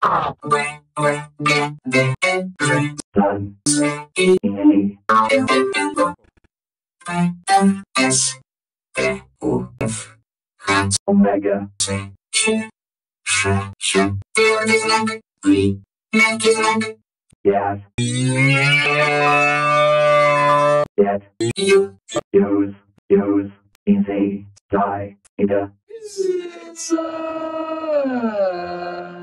Omega. Yes. Yet. Use. In the die. In the.